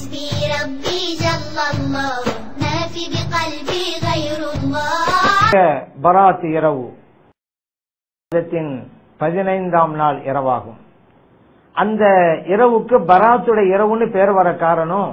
حسبي ربي جل الله ما في بقلبي غير الله. பராத் இரவு 15ஆம் நாள் இரவாகும். அந்த இரவுக்கு பராத்துடைய இரவுன்னு பேர் வர காரணம்,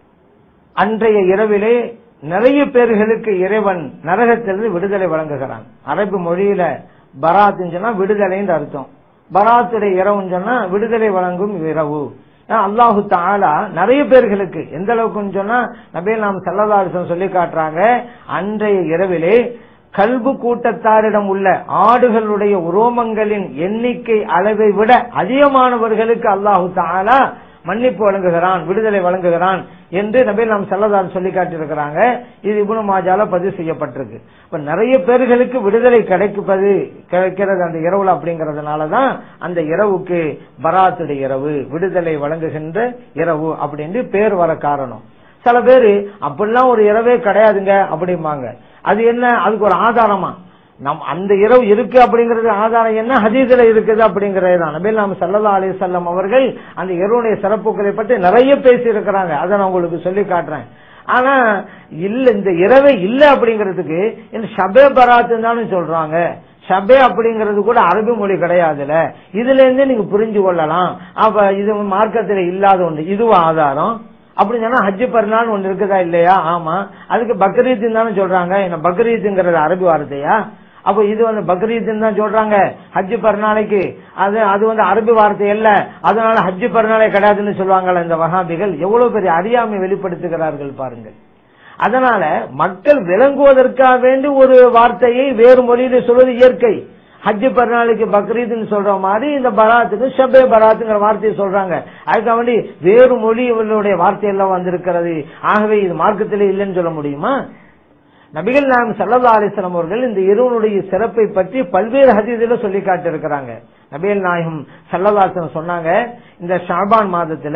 அன்றைய இரவிலே நிறைய பேர்களுக்கு இறைவன் நரகத்திலிருந்து விடுதலை வழங்குகிறான். அரபு மொழியில பராத்துன்னு சொன்னா விடுதலைன்னு அர்த்தம். பராத்துடைய இரவுன்னு சொன்னா விடுதலை வழங்கும் இரவு. அல்லாஹு தஆலா நிறைய பேர்களுக்கு எந்த அளவுக்குன்னு சொன்னா நபிகள் நாயகம் ஸல்லல்லாஹு அலைஹி வஸல்லம் சொல்லி காட்டுறாங்க, அன்றைய இரவிலே கல்பு கூட்டத்தாரிடம் உள்ள ஆடுகளுடைய உரோமங்களின் எண்ணிக்கை அளவை விட அதிகமானவர்களுக்கு அல்லாஹு தஆலா மன்னிப்பு வழங்குகிறான், விடுதலை வழங்குகிறான் என்று நபிகள் நாயகம் ஸல்லல்லாஹு அலைஹி சொல்லி காட்டியிருக்கிறாங்க. இது இப்னு மாஜால பதிவு செய்யப்பட்டிருக்கு. இப்ப நிறைய பேர்களுக்கு விடுதலை கிடைக்கிறது அந்த இரவுல. அப்படிங்கறதுனாலதான் அந்த இரவுக்கு பராத்துடைய இரவு, விடுதலை வழங்குகின்ற இரவு அப்படின்னு பேர் வர காரணம். சில பேரு அப்படிலாம் ஒரு இரவே கிடையாதுங்க அப்படிம்பாங்க. அது என்ன, அதுக்கு ஒரு ஆதாரமா அந்த இரவு இருக்கு அப்படிங்கறது ஆதாரம் என்ன, ஹதீஸ்ல இருக்குது அப்படிங்கறது தான். நபிகள் நாயகம் ஸல்லல்லாஹு அலைஹி வஸல்லம் அவர்கள் அந்த இரவுடைய சிறப்புகளை பற்றி நிறைய பேசி இருக்கிறாங்க. அதை நான் உங்களுக்கு சொல்லி காட்டுறேன். ஆனா இல்ல, இந்த இரவே இல்ல அப்படிங்கறதுக்கு இந்த ஷபே பராத் தான் சொல்றாங்க. ஷபே அப்படிங்கறது கூட அரபி மொழி கிடையாதுல. இதுல இருந்து நீங்க புரிஞ்சு கொள்ளலாம். அப்ப இது மார்க்கத்துல இல்லாத ஒன்று, இதுவும் ஆதாரம். அப்படின்னு சொன்னா ஹஜ்ஜு பெருநாள் ஒண்ணு இருக்குதா இல்லையா? ஆமா. அதுக்கு பக்ரீத் தானே சொல்றாங்க. என்ன பக்ரீத்ங்கிறது அரபி வார்த்தையா? அப்ப இது பக்ரீத் தான் சொல்றாங்க ஹஜ்ஜு பெருநாளைக்கு. அது அரபி வார்த்தை அல்ல, அதனால ஹஜ்ஜு பெருநாளே கிடையாதுன்னு சொல்லுவாங்கல்ல இந்த வஹாபிகள். எவ்வளவு பெரிய அறியாமை வெளிப்படுத்துகிறார்கள் பாருங்கள். அதனால மக்கள் விளங்குவதற்காக வேண்டி ஒரு வார்த்தையை வேறு மொழியில சொல்வது இயற்கை. ஹஜ்ஜு பெருநாளைக்கு பக்ரீத்னு சொல்ற மாதிரி இந்த பராத்துக்கு ஷபே பராத்துங்கிற வார்த்தையை சொல்றாங்க. அதுக்காக வேண்டி வேறு மொழிகளுடைய வார்த்தை எல்லாம் வந்திருக்கிறது. ஆகவே இது மார்க்கத்திலே இல்லைன்னு சொல்ல முடியுமா? நபிகள் நாயகம் ஸல்லல்லாஹு அலைஹி வஸல்லம் அவர்கள் இந்த இரவுடைய சிறப்பை பற்றி பல்வேறு ஹதீஸ்ல சொல்லி காட்டியிருக்கிறாங்க. நபிகள் நாயகம் ஸல்லல்லாஹு அலைஹி வஸல்லம் சொன்னாங்க, இந்த ஷாபான் மாதத்துல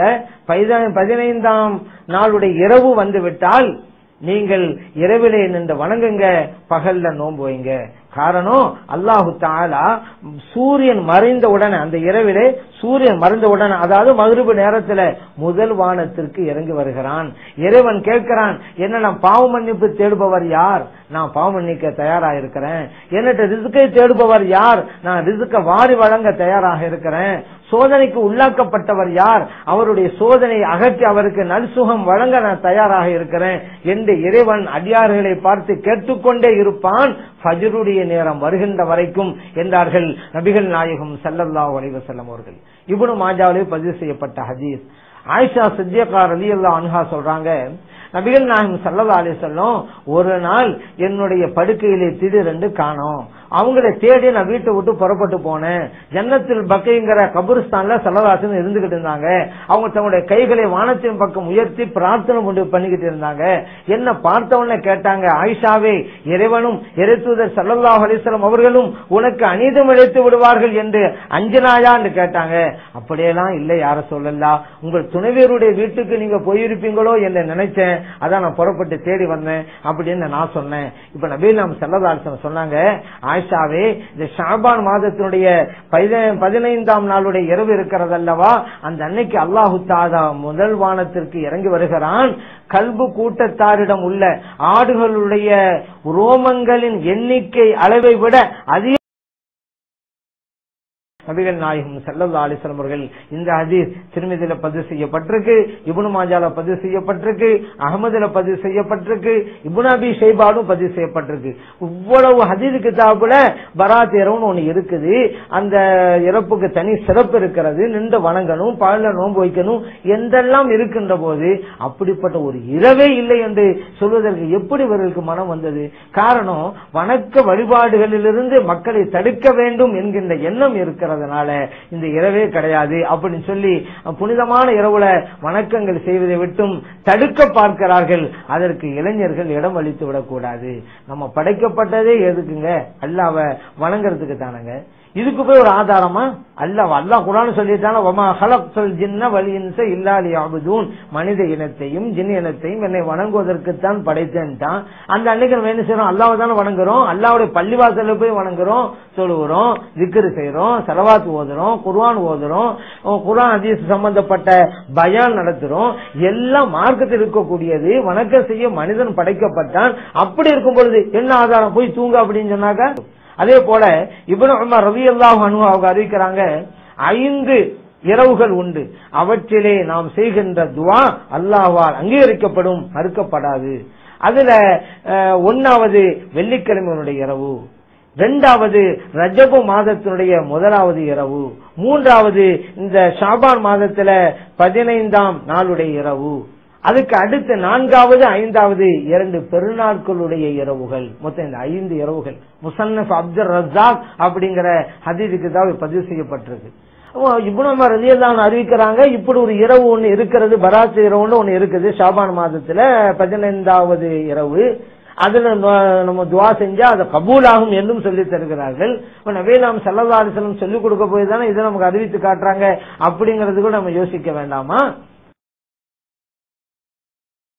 15ஆம் நாளுடைய இரவு வந்து விட்டால் நீங்கள் இரவிலே நின்று வணங்குங்க, பகல்ல நோன்பு வைங்க. காரணம், அல்லாஹு தஆலா சூரியன் மறைந்த உடனே, அந்த இரவிலே சூரியன் மறைந்த உடனே, அதாவது மக்ரிப் நேரத்துல முதல் வானத்திற்கு இறங்கி வருகிறான். இறைவன் கேட்கிறான், என்ன நான் பாவ மன்னிப்பு தேடுபவர் யார்? நான் பாவ மன்னிக்க தயாராக இருக்கிறேன். என்னட்ட ரிஸ்கை தேடுபவர் யார்? நான் ரிஸ்க வாரி வழங்க தயாராக இருக்கிறேன். சோதனைக்கு உள்ளாக்கப்பட்டவர் யார்? அவருடைய சோதனையை அகற்றி அவருக்கு நல்சுகம் வழங்க நான் தயாராக இருக்கிறேன் என்று இறைவன் அடியார்களை பார்த்து கேட்டுக்கொண்டே இருப்பான் ஃபஜ்ருடைய நேரம் வருகின்ற வரைக்கும் என்றார்கள் நபிகள் நாயகம் ஸல்லல்லாஹு அலைஹி வஸல்லம் அவர்கள். இப்னு மாஜாவிலே பதிவு செய்யப்பட்ட ஹதீஸ். ஆயிஷா சித்திகா ரலியல்லாஹு அன்ஹா சொல்றாங்க, நபிகள் நாயகம் ஸல்லல்லாஹு அலைஹி வஸல்லம் ஒரு நாள் என்னுடைய படுக்கையிலே திடீரென்று காணோம். அவங்களை தேடி நான் வீட்டை விட்டு புறப்பட்டு போனேன். ஜன்னத்துல் பக்கைங்கிற கபூர்ஸ்தான்ல ஸல்லல்லாஹு அலைஹி வஸல்லம் இருந்துகிட்டு இருந்தாங்க. அவங்க தங்களுடைய கைகளை வானத்தின் பக்கம் உயர்த்தி பிரார்த்தனை கொண்டு பண்ணிக்கிட்டு இருந்தாங்க. என்ன பார்த்தவன கேட்டாங்க, ஆயிஷாவே, இறைவனும் இறைத்தூதர் ஸல்லல்லாஹு அலைஹி வஸல்லம் அவர்களும் உனக்கு அநீதம் இழைத்து விடுவார்கள் என்று அஞ்சனாயா என்று கேட்டாங்க. அப்படியெல்லாம் இல்லை யார சொல்லலாம், உங்கள் துணைவியருடைய வீட்டுக்கு நீங்க போயிருப்பீங்களோ என்று நினைச்சேன், அதான் நான் புறப்பட்டு தேடி வந்தேன் அப்படின்னு நான் சொன்னேன். இப்ப நபிகள் நாயகம் ஸல்லல்லாஹு அலைஹி வஸல்லம் சொன்னாங்க, ஆயிஷாவே, இந்த ஷாபான் மாதத்தினுடைய 15ஆம் நாளுடைய இரவு இருக்கிறது அல்லவா, அந்த அன்னைக்கு அல்லாஹு தஆலா முதல் வானத்திற்கு இறங்கி வருகிறான். கல்பு கூட்டத்தாரிடம் உள்ள ஆடுகளுடைய ரோமங்களின் எண்ணிக்கை அளவை விட அதிக நபிகள் நாயகம் ஸல்லல்லாஹு அலைஹி வஸல்லம் அவர்கள் இந்த ஹதீஸ் திர்மிதில பதிவு செய்யப்பட்டிருக்கு, இப்னு மாஜால பதிவு செய்யப்பட்டிருக்கு, அஹ்மதுல பதிவு செய்யப்பட்டிருக்கு, இப்னு அபி ஷைபாலும் பதிவு செய்யப்பட்டிருக்கு. இவ்வளவு ஹதீஸ் கிதாபுல பராத் இரவுன்னு ஒண்ணு இருக்குது. அந்த இறப்புக்கு தனி சிறப்பு இருக்கிறது. நின்று வணங்கணும், பகல்ல நோன்பு வைக்கணும் என்றெல்லாம் இருக்கின்ற போது அப்படிப்பட்ட ஒரு இரவே இல்லை என்று சொல்வதற்கு எப்படி இவர்களுக்கு மனம் வந்தது? காரணம், வணக்க வழிபாடுகளிலிருந்து மக்களை தடுக்க வேண்டும் என்கின்ற எண்ணம் இருக்கிறது. இந்த இரவே கிடையாது அப்படின்னு சொல்லி புனிதமான இரவுல வணக்கங்கள் செய்வதை விட்டும் தடுக்க பார்க்கிறார்கள். அதற்கு இளைஞர்கள் இடம் அளித்து விடக்கூடாது. நம்ம படைக்கப்பட்டதே எதுக்குங்க? அல்லாஹ்வை வணங்குறதுக்கு தானங்க. இதுக்கு போய் ஒரு ஆதாரமா? அல்லாஹ் குர்ஆன் சொல்லிட்டான வமா ஹலக்துல் ஜின்ன வல் இன்ஸ இல்லா லியஅபுதூன், மனித இனத்தையும் ஜின் இனத்தையும் என்னை வணங்குவதற்குத்தான் படைத்தேன்ட்டான். அந்த அன்னைக்கு நம்ம என்ன செய்யறோம்? அல்லாஹ்வை தான வணங்குறோம். அல்லாஹ்வுடைய பள்ளிவாசல்ல போய் வணங்குறோம், தொழுகிறோம், திக்ர் செய்றோம், ஸலவாத் ஓதுறோம், குர்ஆன் ஓதுறோம், குர்ஆன் ஹதீஸ் சம்பந்தப்பட்ட பயான் நடத்துறோம். எல்லாம் மார்க்கத்தில் இருக்கக்கூடியது. வணக்கம் செய்ய மனிதன் படைக்கப்பட்டான். அப்படி இருக்கும் பொழுது என்ன ஆதாரம்? போய் தூங்க அப்படின்னு சொன்னாக்க. அதே போல இப்னு உமர் ரலியல்லாஹு அன்ஹு அவங்க அறிவிக்கிறாங்க, 5 இரவுகள் உண்டு, அவற்றிலே நாம் செய்கின்ற துஆ அல்லாஹ்வால் அங்கீகரிக்கப்படும், மறுக்கப்படாது. அதுல 1வது வெள்ளிக்கிழமையினுடைய இரவு, 2வது ரஜபு மாதத்தினுடைய 1வது இரவு, 3வது இந்த ஷாபான் மாதத்துல 15ஆம் நாளுடைய இரவு, அதுக்கு அடுத்து 4வது 5வது 2 பெருநாட்களுடைய இரவுகள். மொத்தம் இந்த 5 இரவுகள் முஸன்னஃப் அப்துர் ரஸாக் அப்படிங்கிற ஹதீஸ் கிதாபில் பதிவு செய்யப்பட்டிருக்கு. இப்னு உமர் ரலியல்லாஹு அன்ஹு அறிவிக்கிறாங்க, இப்படி ஒரு இரவு ஒண்ணு இருக்கிறது, பராத் இரவுன்னு ஒண்ணு இருக்குது ஷாபான் மாதத்துல 15வது இரவு. அதுல நம்ம துவா செஞ்சா அது கபூலாகும் என்றும் சொல்லி தருகிறார்கள். நபி நாம் ஸல்லல்லாஹு அலைஹி வஸல்லம் சொல்லிக் கொடுக்க போய் தானே இதை நமக்கு அறிவித்து காட்டுறாங்க. அப்படிங்கறது கூட நம்ம யோசிக்க வேண்டாமா?